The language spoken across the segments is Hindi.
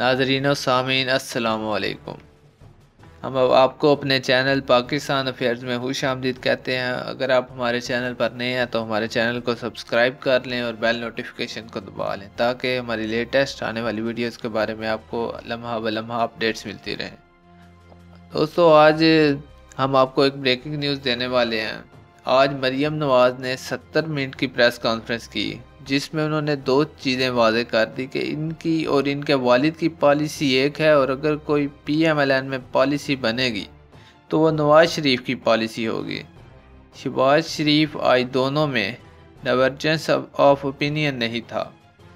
नाज़रीन और सामीन अस्सलामु अलैकुम। हम अब आपको अपने चैनल पाकिस्तान अफेयर्स में खुशामदीद कहते हैं। अगर आप हमारे चैनल पर नए हैं तो हमारे चैनल को सब्सक्राइब कर लें और बेल नोटिफिकेशन को दबा लें ताकि हमारी लेटेस्ट आने वाली वीडियोस के बारे में आपको लम्हा ब लम्हा अपडेट्स मिलती रहें। दोस्तों, आज हम आपको एक ब्रेकिंग न्यूज़ देने वाले हैं। आज मरियम नवाज़ ने 70 मिनट की प्रेस कॉन्फ्रेंस की जिसमें उन्होंने दो चीज़ें वाज़ेह कर दी कि इनकी और इनके वालिद की पॉलिसी एक है और अगर कोई PMLN में पॉलिसी बनेगी तो वो नवाज़ शरीफ की पॉलिसी होगी। शहबाज शरीफ आज दोनों में डाइवर्जेंस ऑफ ओपिनियन नहीं था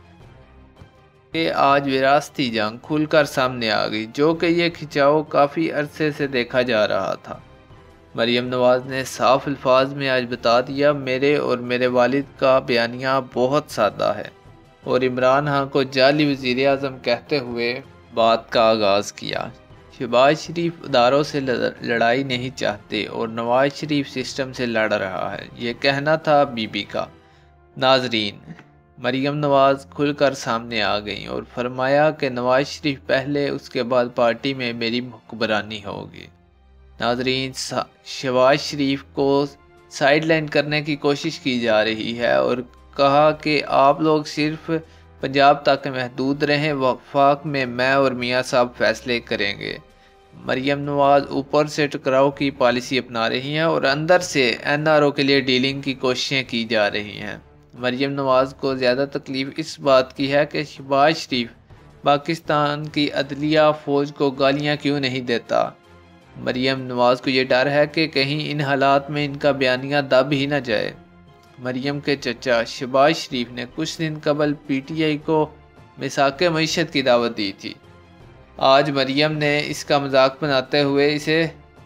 कि आज विरासती जंग खुलकर सामने आ गई, जो कि ये खिंचाव काफ़ी अरसे से देखा जा रहा था। मरियम नवाज़ ने साफ अल्फाज में आज बता दिया, मेरे और मेरे वालिद का बयानिया बहुत सादा है, और इमरान खान को जाली वज़ीर आज़म कहते हुए बात का आगाज़ किया। शहबाज शरीफ इदारों से लड़ाई नहीं चाहते और नवाज शरीफ सिस्टम से लड़ रहा है, ये कहना था बीबी का। नाजरीन, मरियम नवाज़ खुलकर सामने आ गई और फरमाया कि नवाज शरीफ पहले, उसके बाद पार्टी में मेरी हुक्मरानी होगी। नाजरीन, शहबाज शरीफ को साइडलाइन करने की कोशिश की जा रही है और कहा कि आप लोग सिर्फ पंजाब तक महदूद रहें, वफाक में मैं और मियाँ साहब फैसले करेंगे। मरियम नवाज़ ऊपर से टकराव की पॉलिसी अपना रही हैं और अंदर से NRO के लिए डीलिंग की कोशिशें की जा रही हैं। मरियम नवाज़ को ज़्यादा तकलीफ़ इस बात की है कि शहबाज शरीफ पाकिस्तान की अदलिया फ़ौज को गालियाँ क्यों नहीं देता। मरियम नवाज़ को ये डर है कि कहीं इन हालात में इनका बयानिया दब ही न जाए। मरियम के चचा शहबाज शरीफ ने कुछ दिन कबल PTI को मिसाक़े मईशत की दावत दी थी। आज मरियम ने इसका मजाक बनाते हुए इसे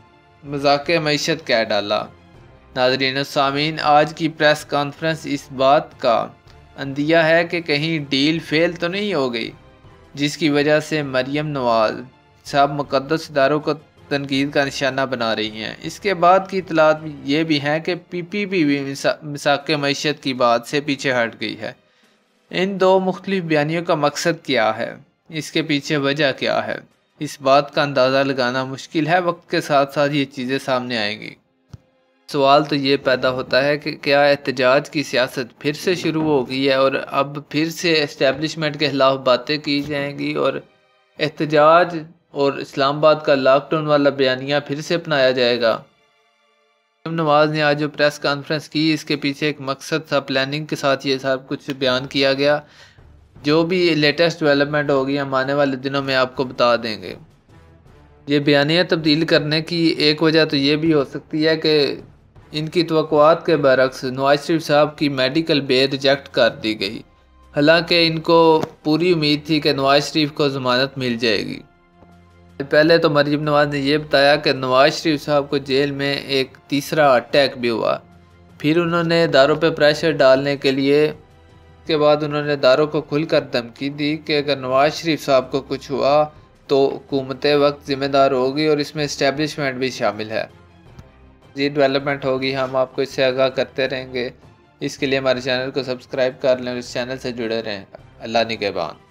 मजाक़े मईशत कह डाला। नाज़रीन सामीन, आज की प्रेस कॉन्फ्रेंस इस बात का अंदिया है कि कहीं डील फेल तो नहीं हो गई, जिसकी वजह से मरियम नवाज़ साहब मुक़द्दस इदारों को तनकीद का निशाना बना रही हैं। इसके बाद की इतलात ये भी हैं कि PPP भी मिसाक़े मईशत की बात से पीछे हट गई है। इन दो मुख्तलिफ बयानियों का मकसद क्या है, इसके पीछे वजह क्या है, इस बात का अंदाज़ा लगाना मुश्किल है। वक्त के साथ साथ ये चीज़ें सामने आएंगी। सवाल तो ये पैदा होता है कि क्या एहतजाज की सियासत फिर से शुरू हो गई है और अब फिर से इस्टेब्लिशमेंट के खिलाफ बातें की जाएंगी और एहतजाज और इस्लामाबाद का लॉकडाउन वाला बयानिया फिर से अपनाया जाएगा। मरियम नवाज़ ने आज जो प्रेस कॉन्फ्रेंस की, इसके पीछे एक मकसद था, प्लानिंग के साथ ये सब कुछ बयान किया गया। जो भी लेटेस्ट डेवलपमेंट होगी हम आने वाले दिनों में आपको बता देंगे। ये बयानिया तब्दील करने की एक वजह तो ये भी हो सकती है कि इनकी तवक्कुआत के बरक्स नवाज शरीफ साहब की मेडिकल बेल रिजेक्ट कर दी गई। हालांकि इनको पूरी उम्मीद थी कि नवाज शरीफ को ज़मानत मिल जाएगी। पहले तो मरियम नवाज़ ने यह बताया कि नवाज शरीफ साहब को जेल में एक तीसरा अटैक भी हुआ। फिर उन्होंने दारों पे प्रेशर डालने के लिए, के बाद उन्होंने दारों को खुलकर धमकी दी कि अगर नवाज शरीफ साहब को कुछ हुआ तो हुकूमत वक्त ज़िम्मेदार होगी और इसमें इस्टेब्लिशमेंट भी शामिल है। जी डेवलपमेंट होगी हम आपको इससे आगाह करते रहेंगे। इसके लिए हमारे चैनल को सब्सक्राइब कर लें और इस चैनल से जुड़े रहें। अल्लाह निगहबान।